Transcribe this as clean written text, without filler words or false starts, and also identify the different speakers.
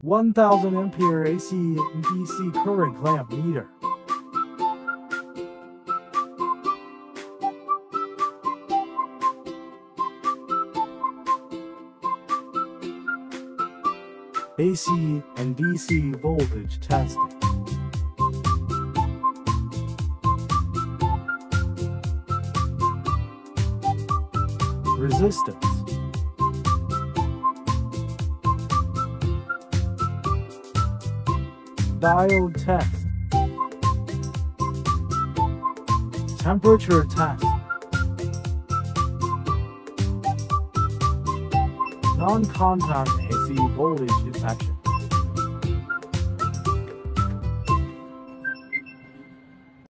Speaker 1: 1000 ampere AC and DC current clamp meter. AC and DC voltage testing. Resistance. Diode test. Temperature test. Non-contact AC voltage detection.